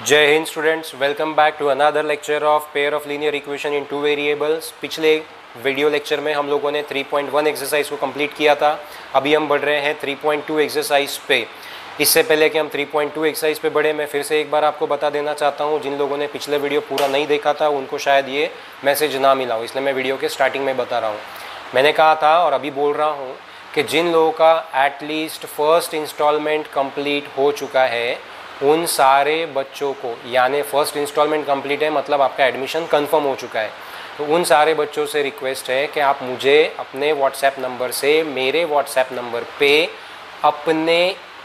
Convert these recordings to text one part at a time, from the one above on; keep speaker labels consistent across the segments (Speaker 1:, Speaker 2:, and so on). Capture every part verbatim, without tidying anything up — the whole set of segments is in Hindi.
Speaker 1: जय Hind students, welcome back to another lecture of pair of linear equation in two variables. पिछले वीडियो लेक्चर में हम लोगों ने थ्री पॉइंट वन एक्सरसाइज को कंप्लीट किया था। अभी हम बढ़ रहे हैं थ्री पॉइंट टू एक्सरसाइज पे। इससे पहले कि हम थ्री पॉइंट टू एक्सरसाइज पे बढ़े, मैं फिर से एक बार आपको बता देना चाहता हूँ, जिन लोगों ने पिछले वीडियो पूरा नहीं देखा था उनको शायद ये मैसेज ना मिला हो, इसलिए मैं वीडियो के स्टार्टिंग में बता रहा हूँ। मैंने कहा था और अभी बोल रहा हूँ कि जिन लोगों का एटलीस्ट फर्स्ट इंस्टॉलमेंट कंप्लीट हो चुका है उन सारे बच्चों को, यानी फर्स्ट इंस्टॉलमेंट कंप्लीट है मतलब आपका एडमिशन कंफर्म हो चुका है, तो उन सारे बच्चों से रिक्वेस्ट है कि आप मुझे अपने व्हाट्सएप नंबर से मेरे व्हाट्सएप नंबर पे अपने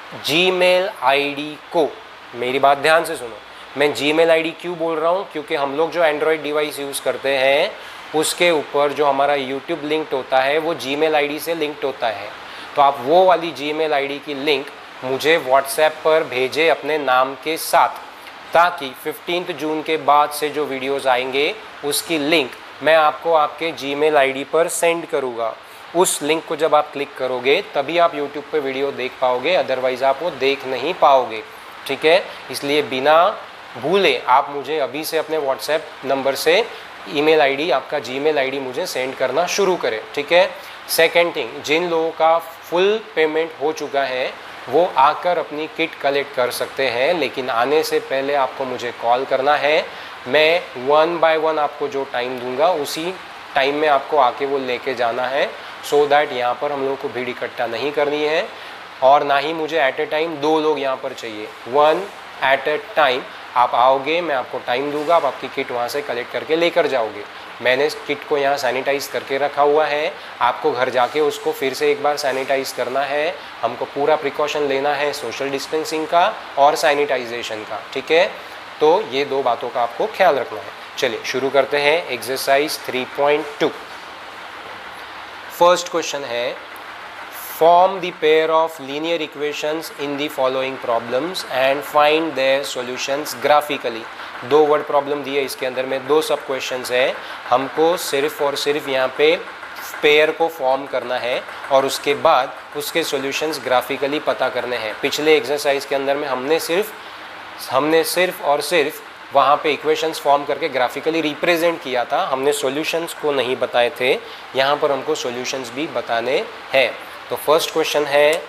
Speaker 1: जीमेल आईडी को, मेरी बात ध्यान से सुनो, मैं जीमेल आईडी क्यों बोल रहा हूँ, क्योंकि हम लोग जो एंड्रॉयड डिवाइस यूज़ करते हैं उसके ऊपर जो हमारा यूट्यूब लिंक्ड होता है वो जीमेल आईडी से लिंक्ड होता है। तो आप वो वाली जीमेल आईडी की लिंक मुझे व्हाट्सएप पर भेजे अपने नाम के साथ, ताकि फिफ्टींथ जून के बाद से जो वीडियोस आएंगे उसकी लिंक मैं आपको आपके जीमेल आईडी पर सेंड करूँगा। उस लिंक को जब आप क्लिक करोगे तभी आप यूट्यूब पे वीडियो देख पाओगे, अदरवाइज़ आप वो देख नहीं पाओगे। ठीक है, इसलिए बिना भूले आप मुझे अभी से अपने व्हाट्सएप नंबर से ईमेल आईडी, आपका जीमेल आईडी मुझे सेंड करना शुरू करें। ठीक है। सेकेंड थिंग, जिन लोगों का फुल पेमेंट हो चुका है वो आकर अपनी किट कलेक्ट कर सकते हैं, लेकिन आने से पहले आपको मुझे कॉल करना है। मैं वन बाय वन आपको जो टाइम दूंगा उसी टाइम में आपको आके वो लेके जाना है, सो दैट यहाँ पर हम लोगों को भीड़ इकट्ठा नहीं करनी है और ना ही मुझे एट ए टाइम दो लोग यहाँ पर चाहिए, वन एट ए टाइम आप आओगे, मैं आपको टाइम दूंगा, आप आपकी किट वहाँ से कलेक्ट करके लेकर जाओगे। मैंने इस किट को यहाँ सैनिटाइज करके रखा हुआ है, आपको घर जाके उसको फिर से एक बार सैनिटाइज करना है। हमको पूरा प्रिकॉशन लेना है सोशल डिस्टेंसिंग का और सैनिटाइजेशन का। ठीक है, तो ये दो बातों का आपको ख्याल रखना है। चलिए शुरू करते हैं exercise three point two. First question है, form the pair of linear equations in the following problems and find their solutions graphically। दो वर्ड प्रॉब्लम दी है, इसके अंदर में दो सब क्वेश्चंस है, हमको सिर्फ और सिर्फ यहाँ पे पेयर को फॉर्म करना है और उसके बाद उसके सॉल्यूशंस ग्राफिकली पता करने हैं। पिछले एक्सरसाइज के अंदर में हमने सिर्फ हमने सिर्फ और सिर्फ वहाँ पे इक्वेशंस फॉर्म करके ग्राफिकली रिप्रेजेंट किया था, हमने सॉल्यूशंस को नहीं बताए थे। यहाँ पर हमको सॉल्यूशंस भी बताने हैं। तो फर्स्ट क्वेश्चन है,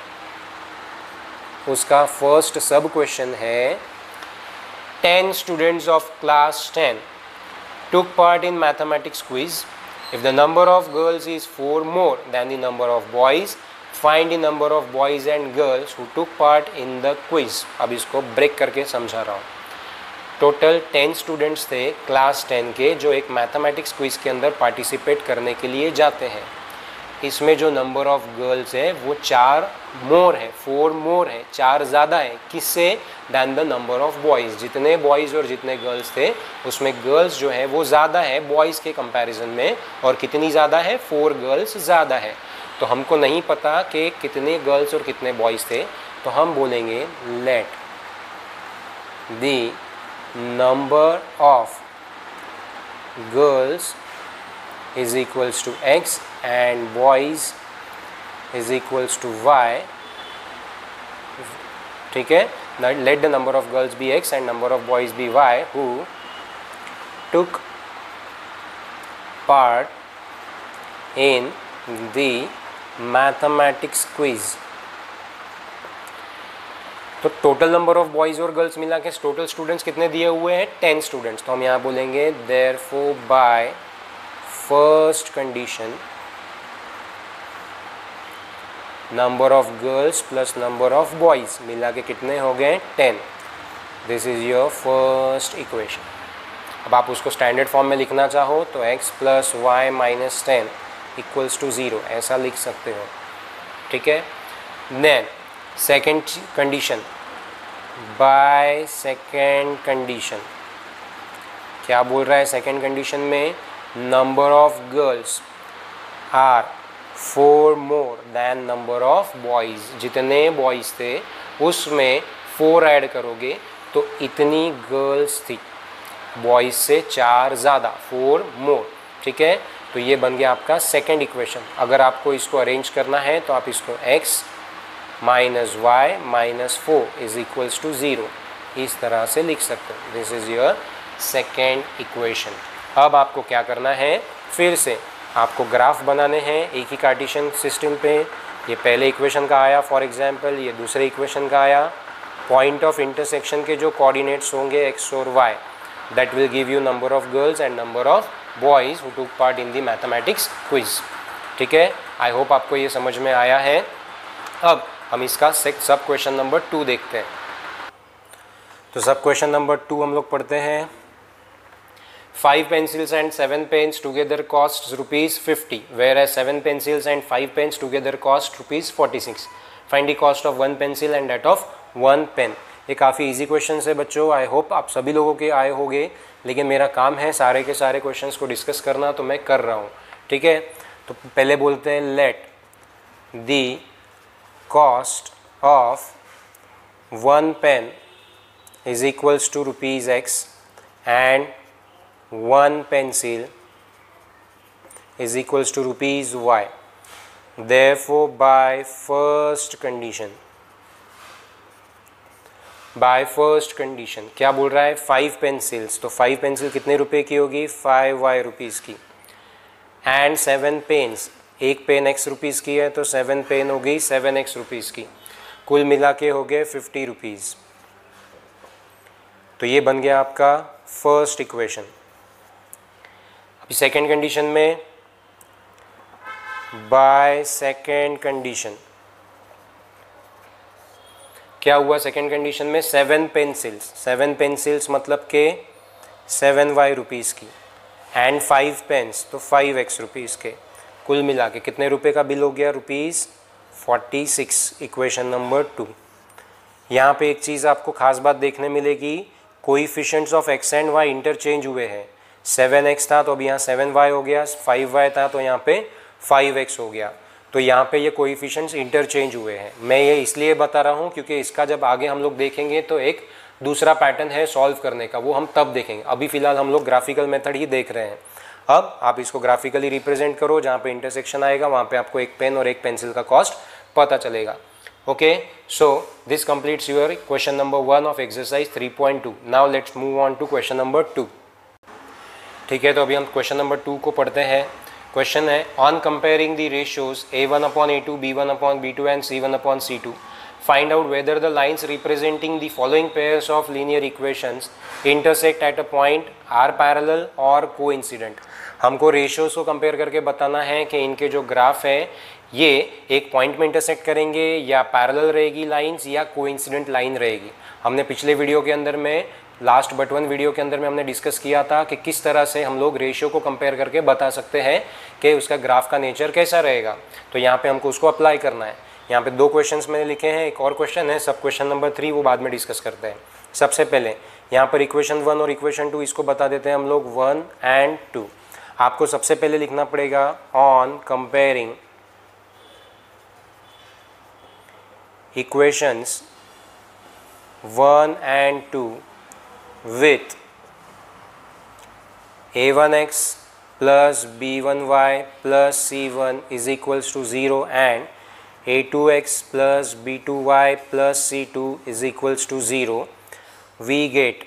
Speaker 1: उसका फर्स्ट सब क्वेश्चन है, ten students of class ten took part in mathematics quiz. If the number of girls is four more than the number of boys, find the number of boys and girls who took part in the quiz। अब इसको ब्रेक करके समझा रहा हूँ। टोटल टेन स्टूडेंट्स थे क्लास टेन के जो एक मैथमेटिक्स क्विज के अंदर पार्टिसिपेट करने के लिए जाते हैं। इसमें जो नंबर ऑफ गर्ल्स है वो चार मोर है, फोर मोर है, चार ज़्यादा है किससे, than the number of boys. जितने बॉयज़ और जितने गर्ल्स थे उसमें गर्ल्स जो है वो ज़्यादा है बॉयज़ के कंपैरिजन में, और कितनी ज़्यादा है, फोर गर्ल्स ज़्यादा है। तो हमको नहीं पता कि कितने गर्ल्स और कितने बॉयज़ थे, तो हम बोलेंगे let the number of girls is equals to x and boys is equals to y। ठीक है, let the number of girls be x and number of boys be y who took part in the mathematics quiz। तो टोटल नंबर ऑफ बॉयज़ और गर्ल्स मिला के टोटल स्टूडेंट्स कितने दिए हुए हैं, टेन स्टूडेंट्स। तो हम यहाँ बोलेंगे therefore by first condition number of girls plus number of boys मिला के कितने हो गए, ten. This is your first equation. अब आप उसको स्टैंडर्ड फॉर्म में लिखना चाहो तो x plus y minus ten equals to zero, ऐसा लिख सकते हो। ठीक है, then second condition, by second condition क्या बोल रहा है सेकेंड कंडीशन में, number of girls are four more than number of boys. जितने बॉयज़ थे उसमें फोर ऐड करोगे तो इतनी गर्ल्स थी, बॉयज़ से चार ज़्यादा, फोर मोर। ठीक है, तो ये बन गया आपका सेकेंड इक्वेशन। अगर आपको इसको अरेंज करना है तो आप इसको x minus y minus four is equals to zero, इस तरह से लिख सकते हो। This is your second equation. अब आपको क्या करना है, फिर से आपको ग्राफ बनाने हैं एक ही कार्टेशियन सिस्टम पे। ये पहले इक्वेशन का आया फॉर एग्जांपल, ये दूसरे इक्वेशन का आया। पॉइंट ऑफ इंटरसेक्शन के जो कोऑर्डिनेट्स होंगे एक्स और y, that will give you number of girls and number of boys who took part in the mathematics quiz. ठीक है, आई होप आपको ये समझ में आया है। अब हम इसका सब क्वेश्चन नंबर टू देखते हैं। तो सब क्वेश्चन नंबर टू हम लोग पढ़ते हैं। Five pencils and seven pens together costs rupees fifty, whereas seven pencils and five pens together cost rupees forty-six. Find the cost of one pencil and that of one pen. ये काफ़ी इजी क्वेश्चन है बच्चों, आई होप आप सभी लोगों के आए होंगे, लेकिन मेरा काम है सारे के सारे क्वेश्चंस को डिस्कस करना, तो मैं कर रहा हूँ। ठीक है, तो पहले बोलते हैं let the cost of one pen is equals to rupees x and one pencil is equals to rupees y. Therefore by first condition, by first condition क्या बोल रहा है, फाइव पेंसिल्स, तो फाइव पेंसिल कितने रुपए की होगी, फाइव वाई रुपीज़ की। एंड सेवन पेन्स, एक पेन एक्स रुपीज़ की है तो सेवन पेन हो गई सेवन एक्स रुपीज़ की, कुल मिला के हो गए फिफ्टी रुपीज़। तो ये बन गया आपका फर्स्ट इक्वेशन। सेकेंड कंडीशन में बाय सेकेंड कंडीशन क्या हुआ, सेकेंड कंडीशन में सेवन पेंसिल्स, सेवन पेंसिल्स मतलब के सेवन वाई रुपीज़ की, एंड फाइव पेन्स तो फाइव एक्स रुपीज़ के, कुल मिला के कितने रुपए का बिल हो गया, rupees forty six. Equation number two. यहाँ पे एक चीज़ आपको खास बात देखने मिलेगी, coefficients of x and y interchange हुए हैं। सेवन एक्स था तो अब यहाँ सेवन वाई हो गया, फाइव वाई था तो यहाँ पे फाइव एक्स हो गया। तो यहाँ पे ये कोएफिशिएंट्स इंटरचेंज हुए हैं। मैं ये इसलिए बता रहा हूँ क्योंकि इसका जब आगे हम लोग देखेंगे तो एक दूसरा पैटर्न है सॉल्व करने का, वो हम तब देखेंगे। अभी फ़िलहाल हम लोग ग्राफिकल मेथड ही देख रहे हैं। अब आप इसको ग्राफिकली रिप्रेजेंट करो, जहाँ पे इंटरसेक्शन आएगा वहाँ पे आपको एक पेन और एक पेंसिल का कॉस्ट पता चलेगा। Okay, so this completes your question number one of exercise three point two. Now let's move on to question number two. ठीक है, तो अभी हम क्वेश्चन नंबर टू को पढ़ते हैं। क्वेश्चन है on comparing the ratios a one upon a two, b one upon b two and c one upon c two, find out whether the lines representing the following pairs of linear equations intersect at a point are parallel और कोइंसिडेंट। हमको रेशियोज को कंपेयर करके बताना है कि इनके जो ग्राफ है ये एक पॉइंट में इंटरसेक्ट करेंगे या पैरेलल रहेगी लाइन्स या कोइंसिडेंट लाइन रहेगी। हमने पिछले वीडियो के अंदर में, लास्ट बट वन वीडियो के अंदर में हमने डिस्कस किया था कि किस तरह से हम लोग रेशियो को कंपेयर करके बता सकते हैं कि उसका ग्राफ का नेचर कैसा रहेगा। तो यहाँ पे हमको उसको अप्लाई करना है। यहाँ पे दो क्वेश्चंस मैंने लिखे हैं, एक और क्वेश्चन है सब क्वेश्चन नंबर थ्री, वो बाद में डिस्कस करते हैं। सबसे पहले यहाँ पर इक्वेशन वन और इक्वेशन टू, इसको बता देते हैं हम लोग वन एंड टू। आपको सबसे पहले लिखना पड़ेगा on comparing equations one and two with a one x plus b one y plus c one is equals to zero and a two x plus b two y plus c two is equals to zero, we get,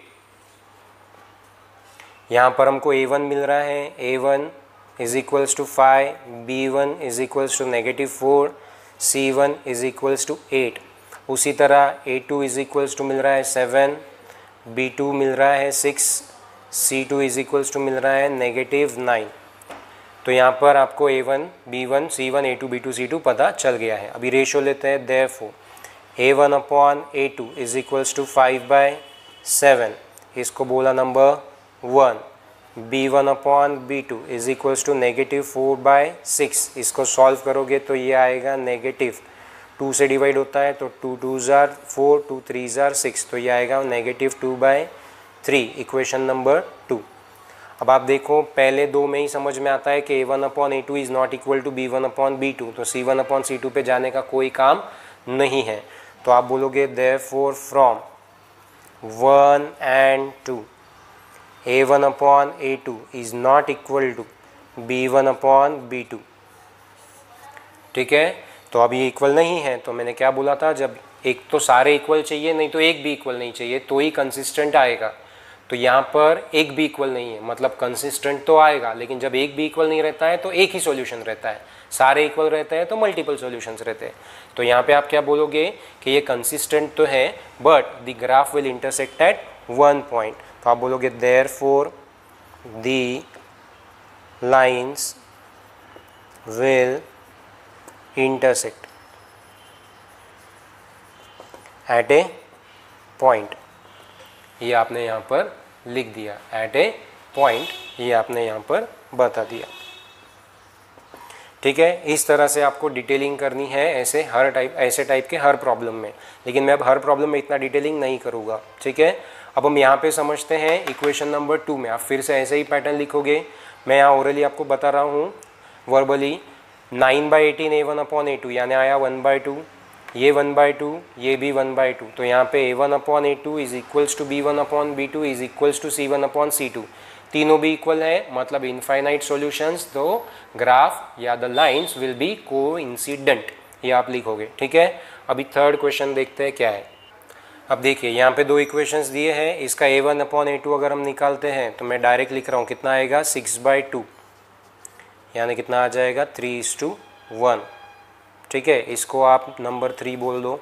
Speaker 1: यहाँ पर हमको a वन मिल रहा है, a one is equals to five, b one is equals to negative four, c one is equals to eight। उसी तरह a two is equals to मिल रहा है सेवन, बी टू मिल रहा है six, c two is equals to मिल रहा है नेगेटिव नाइन। तो यहाँ पर आपको a one, b one, c one, a two, b two, c two पता चल गया है। अभी रेशो लेते हैं, therefore A one upon a two is equals to five by seven, इसको बोला number one. B one upon b two is equals to negative four by six, इसको सॉल्व करोगे तो ये आएगा नेगेटिव, टू से डिवाइड होता है तो two two are four, two three are six, तो ये आएगा negative two by three, equation number two. अब आप देखो पहले दो में ही समझ में आता है कि a one upon a two is not equal to b one upon b two, तो c one upon c two पे जाने का कोई काम नहीं है। तो आप बोलोगे therefore from one and two a one upon a two is not equal to b one upon b two. ठीक है, तो अब ये इक्वल नहीं है, तो मैंने क्या बोला था, जब एक तो सारे इक्वल चाहिए, नहीं तो एक भी इक्वल नहीं चाहिए, तो ही कंसिस्टेंट आएगा। तो यहाँ पर एक भी इक्वल नहीं है, मतलब कंसिस्टेंट तो आएगा, लेकिन जब एक भी इक्वल नहीं रहता है तो एक ही सॉल्यूशन रहता है, सारे इक्वल रहते हैं तो मल्टीपल सॉल्यूशंस रहते हैं। तो यहाँ पे आप क्या बोलोगे कि ये कंसिस्टेंट तो है but the graph will intersect at one point. तो आप बोलोगे therefore the lines will intersect at a point. ये आपने यहाँ पर लिख दिया, एट ए पॉइंट, ये आपने यहाँ पर बता दिया। ठीक है, इस तरह से आपको डिटेलिंग करनी है ऐसे हर टाइप ऐसे टाइप के हर प्रॉब्लम में, लेकिन मैं अब हर प्रॉब्लम में इतना डिटेलिंग नहीं करूँगा। ठीक है, अब हम यहाँ पे समझते हैं इक्वेशन नंबर टू में। आप फिर से ऐसे ही पैटर्न लिखोगे, मैं यहाँ ओरली आपको बता रहा हूँ, verbally nine by eighteen a one upon a two, यानी आया वन बाई टू, ये वन बाई टू, ये भी वन बाई टू, तो यहाँ पे a one upon a two is equals to b one upon b two is equals to c one upon c two. तीनों भी इक्वल है, मतलब इनफाइनाइट सॉल्यूशंस, तो ग्राफ या the lines will be coincident, ये आप लिखोगे। ठीक है, अभी थर्ड क्वेश्चन देखते हैं क्या है। अब देखिए यहाँ पे दो इक्वेशंस दिए हैं, इसका a one upon a two अगर हम निकालते हैं तो मैं डायरेक्ट लिख रहा हूँ, कितना आएगा सिक्स बाई टू, यानी कितना आ जाएगा थ्री इज टू वन। ठीक है, इसको आप नंबर थ्री बोल दो।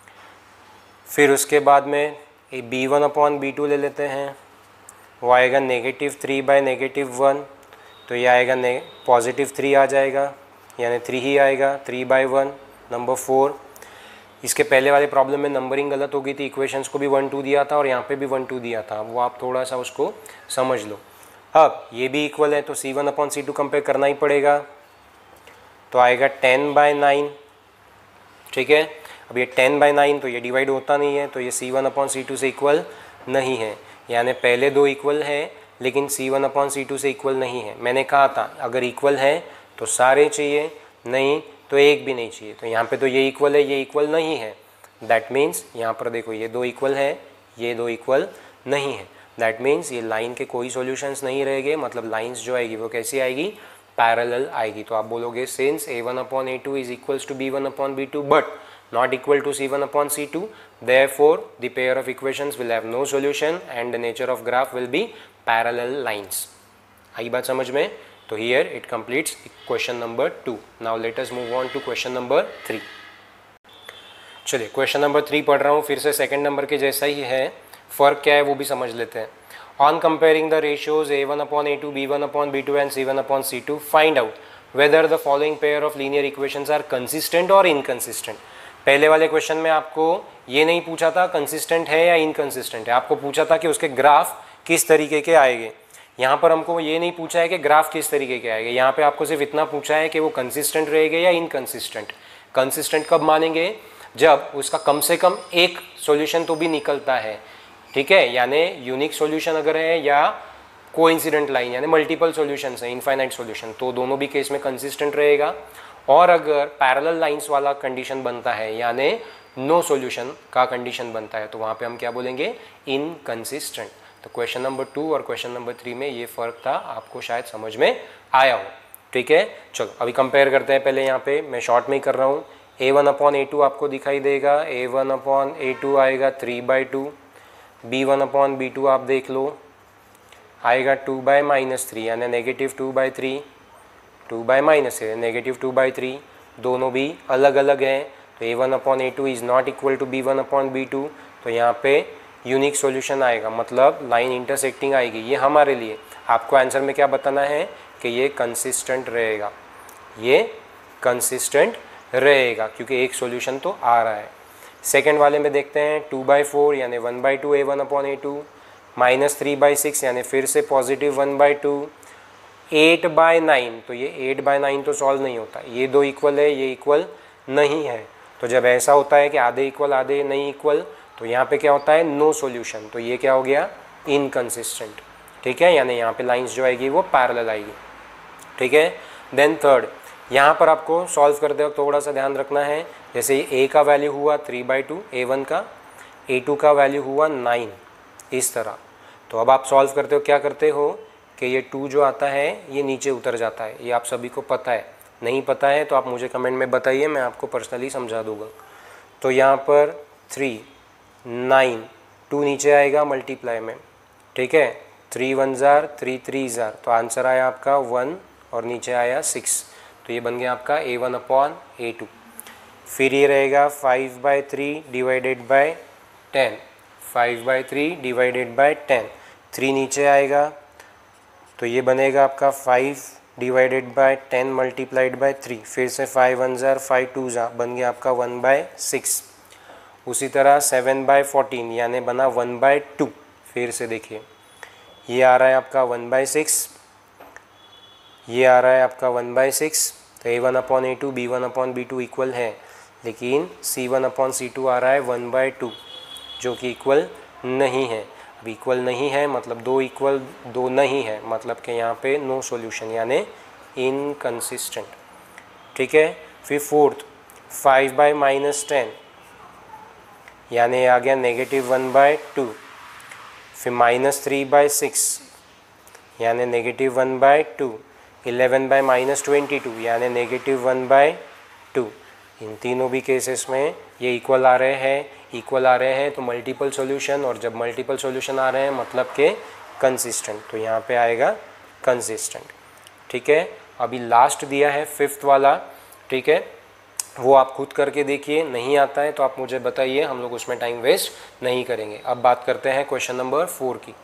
Speaker 1: फिर उसके बाद में a b one upon b two ले लेते हैं, वो आएगा negative three by negative one, तो ये आएगा ने पॉजिटिव थ्री आ जाएगा, यानी थ्री ही आएगा, three by one. Number four, इसके पहले वाले प्रॉब्लम में नंबरिंग गलत हो गई थी, इक्वेशंस को भी वन टू दिया था और यहाँ पे भी वन टू दिया था, वो आप थोड़ा सा उसको समझ लो। अब ये भी इक्वल है तो c one upon c two compare करना ही पड़ेगा, तो आएगा टेन बाई नाइन। ठीक है, अब ये टेन बाई नाइन तो ये डिवाइड होता नहीं है, तो ये c one upon c two से इक्वल नहीं है, यानी पहले दो इक्वल है लेकिन c one upon c two से इक्वल नहीं है। मैंने कहा था अगर इक्वल है तो सारे चाहिए, नहीं तो एक भी नहीं चाहिए, तो यहाँ पे तो ये इक्वल है, ये इक्वल नहीं है, दैट मीन्स यहाँ पर देखो ये दो इक्वल है, ये दो इक्वल नहीं है, दैट मीन्स ये लाइन के कोई सॉल्यूशंस नहीं रहेंगे, मतलब लाइन्स जो आएगी वो कैसी आएगी, पैरेलल आएगी। तो आप बोलोगे since a one upon a two is equals to b one upon b two but not equal to C one upon C two, therefore the pair of equations will have no solution and the nature of graph will be parallel lines. आई बात समझ में? तो here it completes question number two. Now let us move on to question number three. चलिए question number three पढ़ रहा हूँ, फिर से second number के जैसा ही है, फ़र्क क्या है वो भी समझ लेते हैं। On comparing the ratios A one upon A two, B one upon B two and C one upon C two, find out whether the following pair of linear equations are consistent or inconsistent. पहले वाले क्वेश्चन में आपको ये नहीं पूछा था कंसिस्टेंट है या इनकंसिस्टेंट है, आपको पूछा था कि उसके ग्राफ किस तरीके के आएंगे। यहाँ पर हमको ये नहीं पूछा है कि ग्राफ किस तरीके के आएंगे, यहाँ पे आपको सिर्फ इतना पूछा है कि वो कंसिस्टेंट रहेंगे या इनकंसिस्टेंट। कंसिस्टेंट कब मानेंगे, जब उसका कम से कम एक सॉल्यूशन तो भी निकलता है। ठीक है, यानी यूनिक सॉल्यूशन अगर है या कोइंसिडेंट लाइन यानी मल्टीपल सॉल्यूशंस है, इनफाइनाइट सॉल्यूशन, तो दोनों भी केस में कंसिस्टेंट रहेगा। और अगर पैरेलल लाइंस वाला कंडीशन बनता है यानी नो सॉल्यूशन का कंडीशन बनता है, तो वहाँ पे हम क्या बोलेंगे, इनकंसिस्टेंट। तो क्वेश्चन नंबर टू और क्वेश्चन नंबर थ्री में ये फ़र्क था, आपको शायद समझ में आया हो। ठीक है, चलो अभी कंपेयर करते हैं। पहले यहाँ पे मैं शॉर्ट में ही कर रहा हूँ। A one upon a two आपको दिखाई देगा, a one upon a two आएगा three by two, b one upon b two आप देख लो आएगा टू बाई माइनस थ्री, यानी negative two by three, two by minus है नेगेटिव टू बाई थ्री, दोनों भी अलग अलग हैं। तो a one upon a two is not equal to b one upon b two, तो यहाँ पे यूनिक सॉल्यूशन आएगा, मतलब लाइन इंटरसेक्टिंग आएगी। ये हमारे लिए, आपको आंसर में क्या बताना है कि ये कंसिस्टेंट रहेगा, ये कंसिस्टेंट रहेगा क्योंकि एक सॉल्यूशन तो आ रहा है। सेकेंड वाले में देखते हैं, टू बाई फोर यानी one by two a one upon a two, minus three by six यानी फिर से positive one by two, eight by nine, तो ये एट बाई नाइन तो सॉल्व नहीं होता, ये दो इक्वल है, ये इक्वल नहीं है। तो जब ऐसा होता है कि आधे इक्वल आधे नहीं इक्वल, तो यहाँ पे क्या होता है, नो सॉल्यूशन, तो ये क्या हो गया, इनकंसिस्टेंट। ठीक है, यानी यहाँ पे लाइंस जो आएगी वो पैरेलल आएगी। ठीक है, देन थर्ड, यहाँ पर आपको सॉल्व करते वक्त थोड़ा सा ध्यान रखना है, जैसे ए का वैल्यू हुआ three by two, a one का, ए टू का वैल्यू हुआ नाइन, इस तरह। तो अब आप सॉल्व करते हो, क्या करते हो कि ये टू जो आता है ये नीचे उतर जाता है, ये आप सभी को पता है। नहीं पता है तो आप मुझे कमेंट में बताइए, मैं आपको पर्सनली समझा दूंगा। तो यहाँ पर थ्री, नाइन, टू नीचे आएगा मल्टीप्लाई में, ठीक है, three one are, three three are, तो आंसर आया आपका वन और नीचे आया सिक्स, तो ये बन गया आपका a one upon a two. फिर ये रहेगा five by three divided by ten, five by three divided by ten, three नीचे आएगा तो ये बनेगा आपका five divided by ten multiplied by three, फिर से five one are, five two are, बन गया आपका वन बाय सिक्स। उसी तरह सेवन बाय फोर्टीन यानी बना वन बाय टू, फिर से देखिए ये आ रहा है आपका वन बाय सिक्स, ये आ रहा है आपका वन बाय सिक्स, तो a one upon a two b one upon b two equal है, लेकिन c one upon c two आ रहा है वन बाय टू जो कि इक्वल नहीं है। अब इक्वल नहीं है मतलब दो इक्वल दो नहीं है, मतलब कि यहाँ पे नो सॉल्यूशन यानी इनकंसिस्टेंट, ठीक है। फिर fourth five by minus ten यानी आ गया नेगेटिव वन बाय टू, फिर माइनस थ्री बाई सिक्स यानी negative one by two, eleven by minus twenty two यानी नेगेटिव वन बाय टू। इन तीनों भी केसेस में ये इक्वल आ रहे हैं, इक्वल आ रहे हैं तो मल्टीपल सॉल्यूशन, और जब मल्टीपल सॉल्यूशन आ रहे हैं मतलब के कंसिस्टेंट, तो यहाँ पे आएगा कंसिस्टेंट, ठीक है। अभी लास्ट दिया है फिफ्थ वाला, ठीक है, वो आप खुद करके देखिए, नहीं आता है तो आप मुझे बताइए, हम लोग उसमें टाइम वेस्ट नहीं करेंगे। अब बात करते हैं क्वेश्चन नंबर फोर की।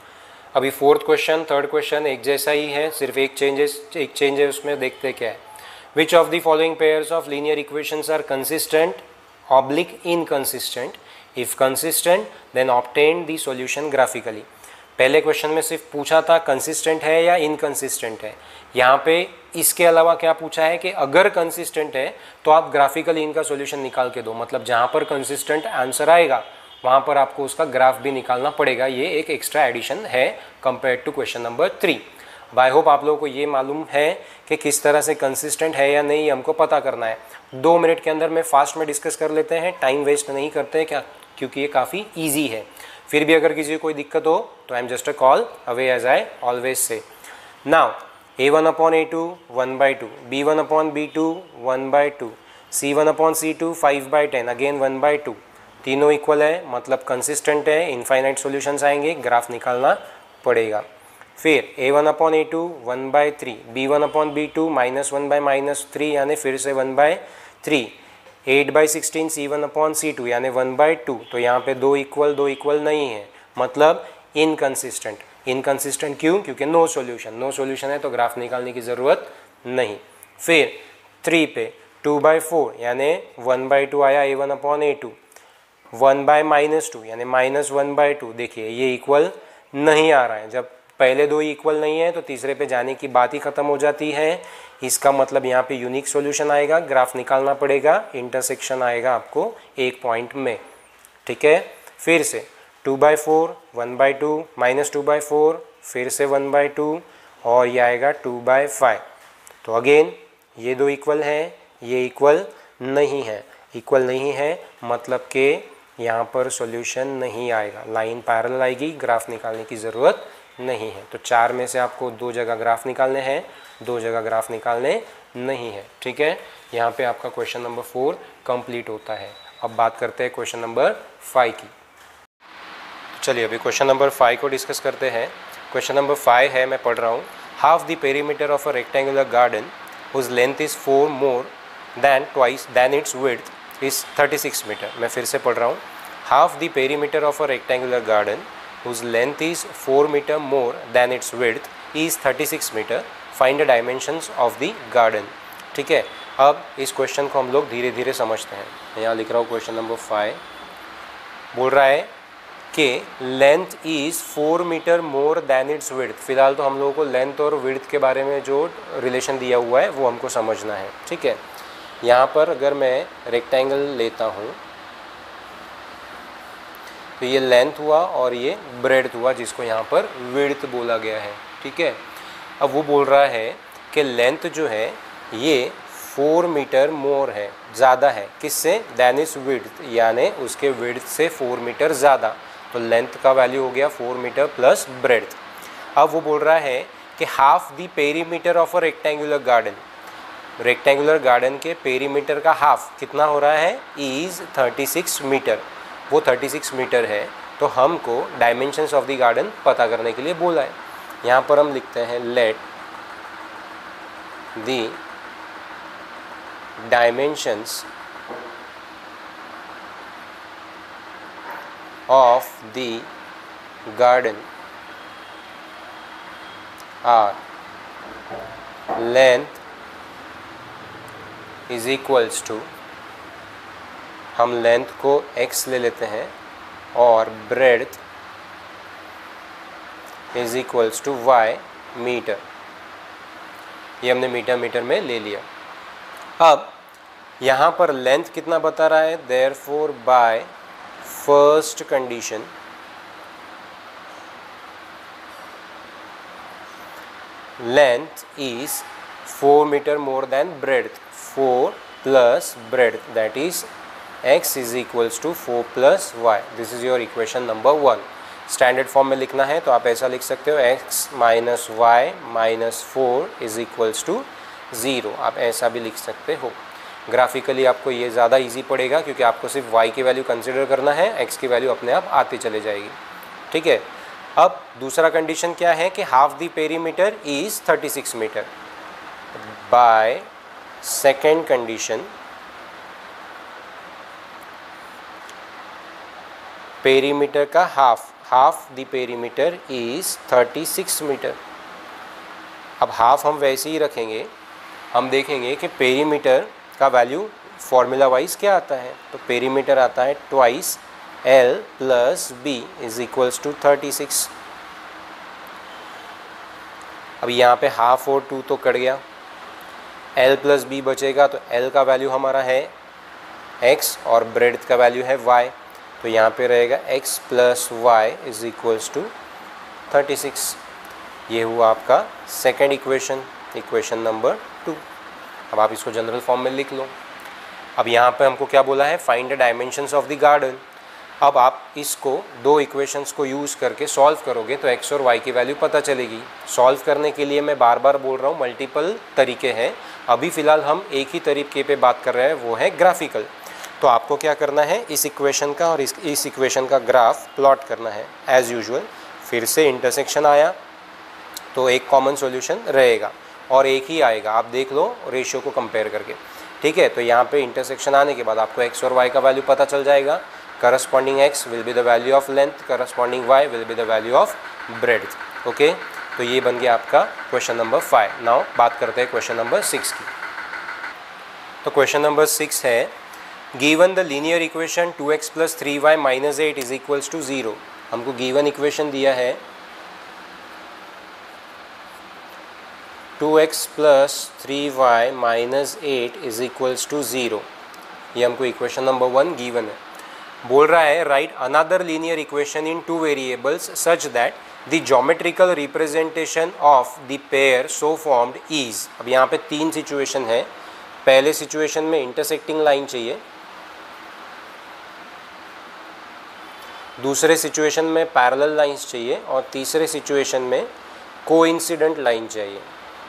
Speaker 1: अभी फोर्थ क्वेश्चन थर्ड क्वेश्चन एक जैसा ही है, सिर्फ एक चेंजेस एक चेंज है उसमें, देखते क्या है। Which of the following pairs of linear equations are consistent oblique inconsistent, if consistent then obtain the solution graphically. पहले क्वेश्चन में सिर्फ पूछा था कंसिस्टेंट है या इनकंसिस्टेंट है, यहाँ पे इसके अलावा क्या पूछा है कि अगर कंसिस्टेंट है तो आप ग्राफिकली इनका सॉल्यूशन निकाल के दो, मतलब जहाँ पर कंसिस्टेंट आंसर आएगा वहाँ पर आपको उसका ग्राफ भी निकालना पड़ेगा। ये एक एक्स्ट्रा एडिशन है compare to question number three. I hope आप लोगों को ये मालूम है कि किस तरह से कंसिस्टेंट है या नहीं हमको पता करना है। दो मिनट के अंदर में फास्ट में डिस्कस कर लेते हैं, टाइम वेस्ट नहीं करते हैं क्या, क्योंकि ये काफ़ी ईजी है। फिर भी अगर किसी को कोई दिक्कत हो तो I am just a call away as I always say. Now a one upon a two one by two, b one upon b two one by two, c one upon c two five by ten, again one by two, तीनों इक्वल है मतलब कंसिस्टेंट है, इनफाइनाइट सॉल्यूशंस आएंगे, ग्राफ निकालना पड़ेगा। फिर a one upon a two one by three, b one upon b two minus one by minus three यानी फिर से one by three, eight by sixteen c one upon c two यानी वन बाई टू, तो यहाँ पे दो इक्वल दो इक्वल नहीं है मतलब इनकंसिस्टेंट। इनकंसिस्टेंट क्यों? क्योंकि नो सॉल्यूशन, नो सॉल्यूशन है तो ग्राफ निकालने की ज़रूरत नहीं। फिर थ्री पे टू बाई फोर यानी वन बाई टू आया a one upon a two, one by minus two यानी माइनस वन बाई टू, देखिए ये इक्वल नहीं आ रहा है। जब पहले दो इक्वल नहीं है तो तीसरे पे जाने की बात ही ख़त्म हो जाती है। इसका मतलब यहाँ पे यूनिक सॉल्यूशन आएगा, ग्राफ निकालना पड़ेगा, इंटरसेक्शन आएगा आपको एक पॉइंट में, ठीक है। फिर से two by four, one by two, minus two by four, फिर से वन बाई टू और ये आएगा टू बाई फाइव। तो अगेन ये दो इक्वल हैं, ये इक्वल नहीं है, इक्वल नहीं है मतलब कि यहाँ पर सॉल्यूशन नहीं आएगा, लाइन पैरेलल आएगी, ग्राफ निकालने की ज़रूरत नहीं है। तो चार में से आपको दो जगह ग्राफ निकालने हैं, दो जगह ग्राफ निकालने नहीं है, ठीक है। यहाँ पे आपका क्वेश्चन नंबर फोर कंप्लीट होता है। अब बात करते हैं क्वेश्चन नंबर फाइव की। चलिए अभी क्वेश्चन नंबर फाइव को डिस्कस करते हैं। क्वेश्चन नंबर फाइव है, मैं पढ़ रहा हूँ। Half the perimeter of a rectangular garden whose length is four more than twice than its width is thirty six metre. मैं फिर से पढ़ रहा हूँ। Half the perimeter of a rectangular garden whose length is four meter more than its width is thirty-six meter. Find the dimensions of the garden. ठीक है, अब इस क्वेश्चन को हम लोग धीरे धीरे समझते हैं। मैं यहाँ लिख रहा हूँ क्वेश्चन नंबर फाइव। बोल रहा है कि length is four metre more than its width. फिलहाल तो हम लोगों को लेंथ और विड्थ के बारे में जो रिलेशन दिया हुआ है वो हमको समझना है, ठीक है। यहाँ पर अगर मैं रेक्टेंगल लेता हूँ तो ये लेंथ हुआ और ये ब्रेड्थ हुआ, जिसको यहाँ पर विड्थ बोला गया है, ठीक है। अब वो बोल रहा है कि लेंथ जो है ये फोर मीटर मोर है, ज़्यादा है, किससे? दैन इज विड्थ, यानी उसके विड्थ से फोर मीटर ज़्यादा। तो लेंथ का वैल्यू हो गया फोर मीटर प्लस ब्रेड्थ। अब वो बोल रहा है कि half the perimeter of a rectangular garden, rectangular garden के पेरीमीटर का हाफ कितना हो रहा है? Is thirty six metre. वो थर्टी सिक्स मीटर है, तो हमको डायमेंशंस ऑफ द गार्डन पता करने के लिए बोला है। यहाँ पर हम लिखते हैं let the dimensions of the garden are length is equals to, हम लेंथ को x ले लेते हैं और breadth is equals to y metre, ये हमने मीटर मीटर में ले लिया। अब यहाँ पर लेंथ कितना बता रहा है, therefore by first condition length is four metre more than breadth, four plus breadth that is x is equals to four plus y. This is your equation number one. Standard form में लिखना है तो आप ऐसा लिख सकते हो x minus y minus four is equals to zero, आप ऐसा भी लिख सकते हो। ग्राफिकली आपको ये ज़्यादा इजी पड़ेगा क्योंकि आपको सिर्फ y की वैल्यू कंसिडर करना है, x की वैल्यू अपने आप आती चले जाएगी। ठीक है, अब दूसरा कंडीशन क्या है कि half the perimeter is thirty six metre. By second condition perimeter का half, half the perimeter is thirty six metre. अब हाफ हम वैसे ही रखेंगे, हम देखेंगे कि पेरीमीटर का वैल्यू फॉर्मूला वाइज क्या आता है, तो पेरीमीटर आता है twice l plus b is equals to thirty six. अब यहाँ पे हाफ और टू तो कट गया, एल प्लस बी बचेगा, तो एल का वैल्यू हमारा है एक्स और ब्रेड्थ का वैल्यू है वाई, तो यहाँ पे रहेगा x plus y is equals to thirty six. ये हुआ आपका second equation, equation number two. अब आप इसको जनरल फॉर्म में लिख लो। अब यहाँ पे हमको क्या बोला है, find the dimensions of the garden. अब आप इसको दो इक्वेशंस को यूज़ करके सॉल्व करोगे तो x और y की वैल्यू पता चलेगी। सॉल्व करने के लिए मैं बार बार बोल रहा हूँ मल्टीपल तरीके हैं, अभी फ़िलहाल हम एक ही तरीके पे बात कर रहे हैं, वो है ग्राफिकल। तो आपको क्या करना है, इस इक्वेशन का और इस इस इक्वेशन का ग्राफ प्लॉट करना है एज़ यूजुअल। फिर से इंटरसेक्शन आया तो एक कॉमन सॉल्यूशन रहेगा और एक ही आएगा, आप देख लो रेशियो को कंपेयर करके। ठीक है, तो यहाँ पे इंटरसेक्शन आने के बाद आपको x और y का वैल्यू पता चल जाएगा। Corresponding x will be the value of length, corresponding y will be the value of breadth. Okay, तो ये बन गया आपका क्वेश्चन नंबर फाइव। नाउ बात करते हैं क्वेश्चन नंबर सिक्स की। तो क्वेश्चन नंबर सिक्स है, given the linear equation two x plus three y minus eight is equals to zero. हमको गिवन इक्वेशन दिया है two x plus three y minus eight is equals to zero, ये हमको इक्वेशन नंबर वन गिवन है। बोल रहा है write another linear equation in two variables such that the geometrical representation of the pair so formed is. अब यहाँ पे तीन सिचुएशन है। पहले सिचुएशन में इंटरसेक्टिंग लाइन चाहिए, दूसरे सिचुएशन में पैरेलल लाइंस चाहिए और तीसरे सिचुएशन में कोइंसिडेंट लाइन चाहिए।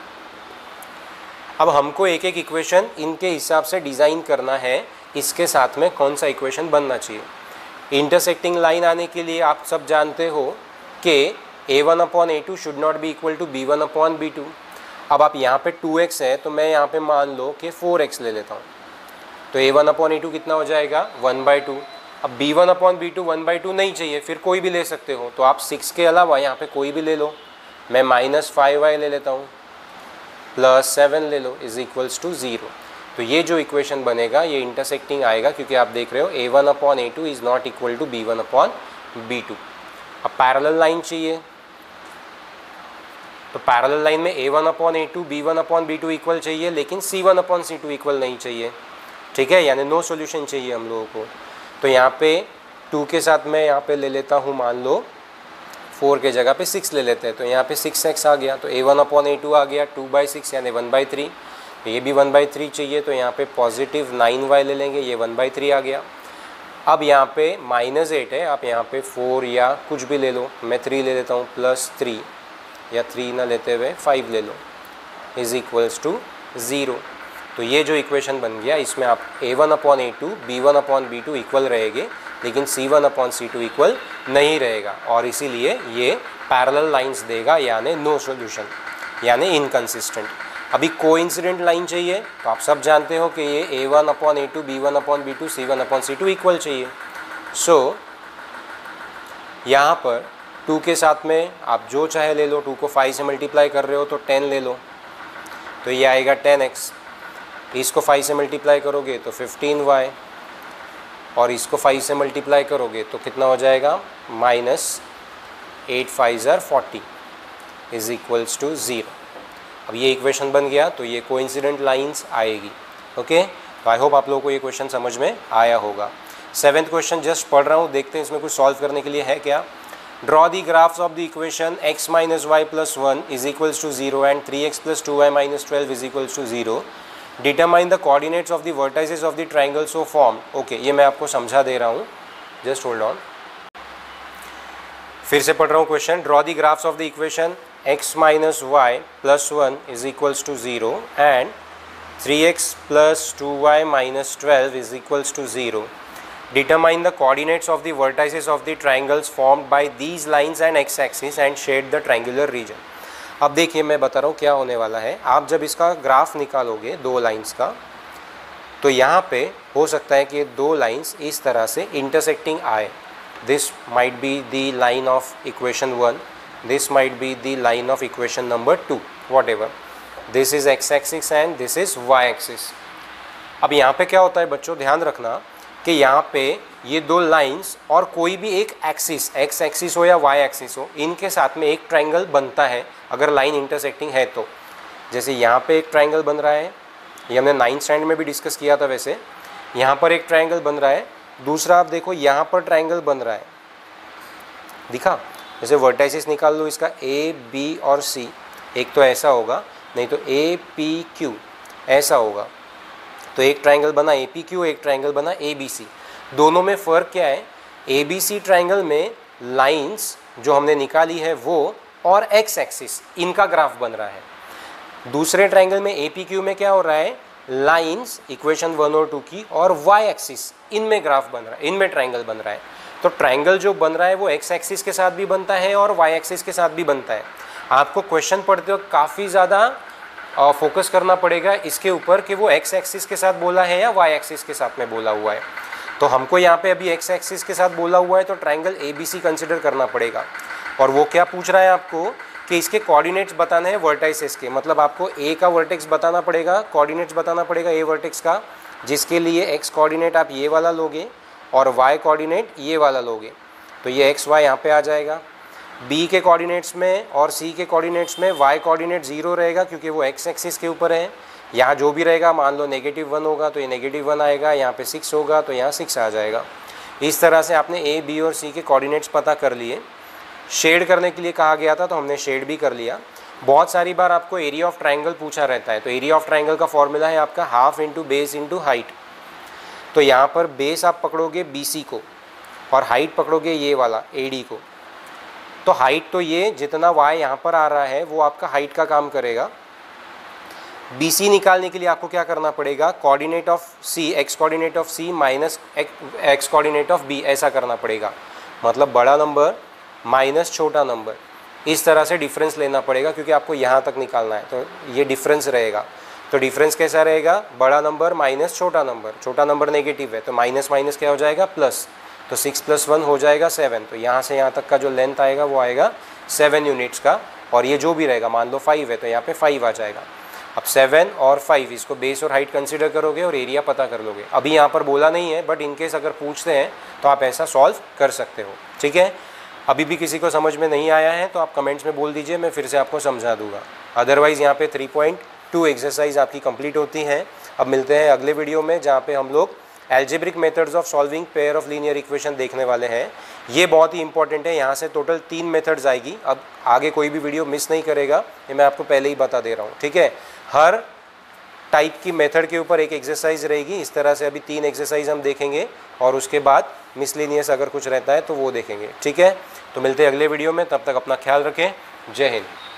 Speaker 1: अब हमको एक एक इक्वेशन इनके हिसाब से डिज़ाइन करना है, इसके साथ में कौन सा इक्वेशन बनना चाहिए। इंटरसेक्टिंग लाइन आने के लिए आप सब जानते हो कि a one upon a two should not be equal to b one upon b two. अब आप यहाँ पे टू एक्स है तो मैं यहाँ पे मान लो कि फोर एक्स ले लेता हूँ, तो a one upon a two कितना हो जाएगा, वन बाई टू। अब b one upon b two one by two नहीं चाहिए, फिर कोई भी ले सकते हो, तो आप सिक्स के अलावा यहाँ पे कोई भी ले लो। मैं माइनस फाइव वाई ले लेता हूँ, प्लस सेवन ले लो, इज इक्वल्स टू ज़ीरो। तो ये जो इक्वेशन बनेगा ये इंटरसेक्टिंग आएगा, क्योंकि आप देख रहे हो a one upon a two is not equal to b one upon b two. अब पैरेलल लाइन चाहिए, तो पैरेलल लाइन में a one upon a two b one upon b two equal चाहिए, लेकिन c one upon c two equal नहीं चाहिए। ठीक है, यानी नो सॉल्यूशन चाहिए हम लोगों को। तो यहाँ पे टू के साथ मैं यहाँ पे ले लेता हूँ, मान लो फोर के जगह पे सिक्स ले लेते हैं, तो यहाँ पे सिक्स एक्स आ गया, तो a one upon a two आ गया, टू बाई सिक्स यानी वन बाई थ्री। ये भी वन बाई थ्री चाहिए, तो यहाँ पे पॉजिटिव नाइन वाई ले लेंगे, ये वन बाई थ्री आ गया। अब यहाँ पे माइनस एट है, आप यहाँ पे फोर या कुछ भी ले लो, मैं थ्री ले लेता हूँ, प्लस थ्री या थ्री ना लेते हुए फाइव ले लो, इज़ इक्वल्स टू ज़ीरो। तो ये जो इक्वेशन बन गया, इसमें आप a one upon a two b one upon b two equal रहेंगे, लेकिन c one upon c two equal नहीं रहेगा और इसीलिए ये पैरेलल लाइंस देगा, यानी नो सॉल्यूशन, यानी इनकंसिस्टेंट। अभी कोइंसिडेंट लाइन चाहिए तो आप सब जानते हो कि ये a one upon a two, b one upon b two, c one upon c two equal चाहिए। सो यहाँ पर टू के साथ में आप जो चाहे ले लो, टू को फाइव से मल्टीप्लाई कर रहे हो तो टेन ले लो, तो ये आएगा टेन एक्स। इसको फाइव से मल्टीप्लाई करोगे तो फिफ्टीन वाई, और इसको फाइव से मल्टीप्लाई करोगे तो कितना हो जाएगा, minus eight five are forty is equals to zero. अब ये इक्वेशन बन गया तो ये कोइंसिडेंट लाइंस आएगी। ओके, तो आई होप आप लोगों को ये क्वेश्चन समझ में आया होगा। सेवेंथ क्वेश्चन जस्ट पढ़ रहा हूँ, देखते हैं इसमें कुछ सॉल्व करने के लिए है क्या। Draw the graphs of the equation x minus y plus one is equals to zero and three x plus two y minus twelve is equals to zero. Determine the coordinates of the vertices of the triangle so form. Okay, ये मैं आपको समझा दे रहा हूँ, जस्ट होल्ड ऑन। फिर से पढ़ रहा हूँ question. Draw the graphs of the equation x minus y plus one is equals to zero and three x plus two y minus twelve is equals to zero. Determine the coordinates of the vertices of the triangles formed by these lines and x-axis and shade the triangular region। अब देखिए मैं बता रहा हूँ क्या होने वाला है। आप जब इसका ग्राफ निकालोगे दो लाइंस का, तो यहाँ पे हो सकता है कि दो लाइंस इस तरह से इंटरसेक्टिंग आए। This might be the line of equation one, this might be the line of equation number two, whatever. This is x axis and this is y axis. अब यहाँ पे क्या होता है बच्चों, ध्यान रखना कि यहाँ पे ये दो लाइंस और कोई भी एक एक्सिस, एक्स एक्सिस हो या वाई एक्सिस हो, इनके साथ में एक ट्रायंगल बनता है अगर लाइन इंटरसेक्टिंग है तो। जैसे यहाँ पे एक ट्रायंगल बन रहा है, ये हमने नाइन्थ स्टैंडर्ड में भी डिस्कस किया था। वैसे यहाँ पर एक ट्रायंगल बन रहा है, दूसरा आप देखो यहाँ पर ट्रायंगल बन रहा है, दिखा। जैसे वर्टाइसिस निकाल लो इसका ए बी और सी, एक तो ऐसा होगा, नहीं तो ए पी क्यू ऐसा होगा। तो एक ट्रायंगल बना ए पी क्यू, एक ट्रायंगल बना ए बी सी। दोनों में फ़र्क क्या है, ए बी सी ट्रायंगल में लाइंस जो हमने निकाली है वो और एक्स एक्सिस इनका ग्राफ बन रहा है। दूसरे ट्रायंगल में ए पी क्यू में क्या हो रहा है, लाइंस इक्वेशन वन और टू की और वाई एक्सिस इनमें ग्राफ बन रहा है, इनमें ट्रायंगल बन रहा है। तो ट्रायंगल जो बन रहा है वो एक्स एक्सिस के साथ भी बनता है और वाई एक्सिस के साथ भी बनता है। आपको क्वेश्चन पढ़ते वक्त काफ़ी ज़्यादा फोकस करना पड़ेगा इसके ऊपर कि वो एक्स एक्सिस के साथ बोला है या वाई एक्सिस के साथ में बोला हुआ है। तो हमको यहाँ पे अभी एक्स एक्सिस के साथ बोला हुआ है तो triangle A B C consider करना पड़ेगा। और वो क्या पूछ रहा है आपको कि इसके कोऑर्डिनेट्स बताने हैं वर्टाइसेस के, मतलब आपको ए का वर्टेक्स बताना पड़ेगा, कोऑर्डिनेट्स बताना पड़ेगा ए वर्टेक्स का, जिसके लिए एक्स कोऑर्डिनेट आप ये वाला लोगे और वाई कोऑर्डिनेट ये वाला लोगे, तो ये एक्स वाई यहाँ पे आ जाएगा। बी के कोऑर्डिनेट्स में और सी के कोऑर्डिनेट्स में वाई कोऑर्डिनेट जीरो रहेगा क्योंकि वो एक्स एक्सिस के ऊपर है। यहाँ जो भी रहेगा, मान लो नेगेटिव वन होगा तो ये नेगेटिव वन आएगा, यहाँ पे सिक्स होगा तो यहाँ सिक्स आ जाएगा। इस तरह से आपने ए बी और सी के कोऑर्डिनेट्स पता कर लिए। शेड करने के लिए कहा गया था तो हमने शेड भी कर लिया। बहुत सारी बार आपको एरिया ऑफ ट्राइंगल पूछा रहता है, तो एरिया ऑफ ट्राइंगल का फॉर्मूला है आपका half into base into height. तो यहाँ पर बेस आप पकड़ोगे बी सी को और हाइट पकड़ोगे ये वाला ए डी को। तो हाइट तो ये जितना वाई यहाँ पर आ रहा है वो आपका हाइट का काम करेगा। बी सी निकालने के लिए आपको क्या करना पड़ेगा, coordinate of C, x coordinate of C minus x coordinate of B, ऐसा करना पड़ेगा। मतलब बड़ा नंबर माइनस छोटा नंबर, इस तरह से डिफरेंस लेना पड़ेगा क्योंकि आपको यहाँ तक निकालना है। तो ये डिफरेंस रहेगा। तो डिफरेंस कैसा रहेगा, बड़ा नंबर माइनस छोटा नंबर, छोटा नंबर नेगेटिव है तो माइनस माइनस क्या हो जाएगा, प्लस। तो सिक्स प्लस वन हो जाएगा सेवन। तो यहाँ से यहाँ तक का जो लेंथ आएगा वो आएगा सेवन यूनिट्स का। और ये जो भी रहेगा, मान लो फाइव है तो यहाँ पे फाइव आ जाएगा। अब सेवन और फाइव, इसको बेस और हाइट कंसिडर करोगे और एरिया पता कर लोगे। अभी यहाँ पर बोला नहीं है, बट इनकेस अगर पूछते हैं तो आप ऐसा सॉल्व कर सकते हो। ठीक है, अभी भी किसी को समझ में नहीं आया है तो आप कमेंट्स में बोल दीजिए, मैं फिर से आपको समझा दूंगा। अदरवाइज़ यहाँ पे थ्री पॉइंट टू एक्सरसाइज आपकी कंप्लीट होती हैं। अब मिलते हैं अगले वीडियो में जहाँ पे हम लोग algebraic methods of solving pair of linear equation देखने वाले हैं। ये बहुत ही इंपॉर्टेंट है, यहाँ से टोटल तीन मेथड्स आएगी। अब आगे कोई भी वीडियो मिस नहीं करेगा, ये मैं आपको पहले ही बता दे रहा हूँ। ठीक है, हर टाइप की मेथड के ऊपर एक एक्सरसाइज रहेगी। इस तरह से अभी तीन एक्सरसाइज हम देखेंगे और उसके बाद मिसलेनियस अगर कुछ रहता है तो वो देखेंगे। ठीक है, तो मिलते हैं अगले वीडियो में, तब तक अपना ख्याल रखें। जय हिंद।